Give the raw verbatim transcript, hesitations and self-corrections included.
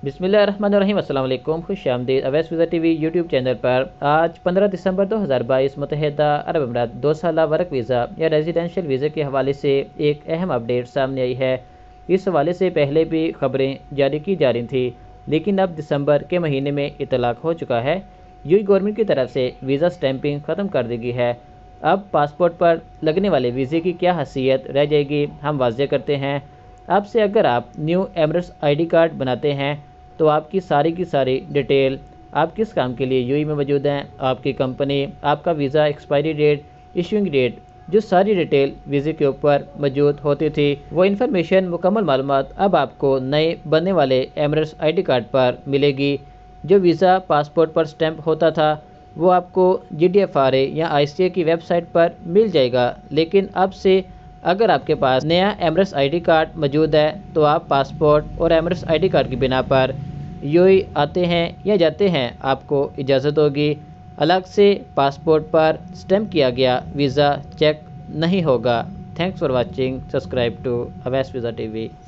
بسم اللہ الرحمن الرحیم۔ السلام علیکم، خوش آمدید Awais visa T V YouTube channel پر۔ آج پندرہ دسمبر دو ہزار بائیس متحدہ عرب امارات دو سالہ ورک ویزا یا ریزیڈینشل ویزے کے حوالے سے ایک اہم اپڈیٹ سامنے آئی ہے۔ اس حوالے سے پہلے بھی خبریں جاری کی جا رہی تھیں، لیکن اب دسمبر کے مہینے میں اطلاق ہو چکا ہے۔ یو اے گورنمنٹ کی طرف سے ویزا سٹیمپنگ ختم کر دی گئی ہے۔ اب پاسپورٹ پر لگنے والے ویزے کی کیا حیثیت رہ جائے گی، ہم واضح کرتے ہیں۔ اب سے اگر آپ new Emirates I D card بناتے ہیں تو آپ کی ساری کی ساری ڈیٹیل، آپ کس کام کے لیے یو اے میں موجود ہیں، آپ کی کمپنی، آپ کا visa expiry date, issuing date, جو ساری ڈیٹیل ویزے کے اوپر موجود ہوتی تھی، وہ انفارمیشن مکمل معلومات اب آپ کو نئے بننے والے ایمریٹس آئی ڈی کارڈ پر ملے گی۔ جو ویزا پاسپورٹ پر سٹیمپ ہوتا تھا وہ آپ کو G D F R A یا آئی سی اے کی ویب سائٹ پر مل جائے گا، لیکن اب سے اگر آپ کے پاس نیا ایمریٹس آئی ڈی کارڈ موجود ہے تو آپ پاسپورٹ اور ایمریٹس آئی ڈی کارڈ کی بنا پر یو اے آتے ہیں یا جاتے ہیں، آپ کو اجازت ہوگی۔ الگ سے پاسپورٹ پر سٹیمپ کیا گیا ویزا چیک نہیں ہوگا۔ Thanks for watching, subscribe to Awais visa T we.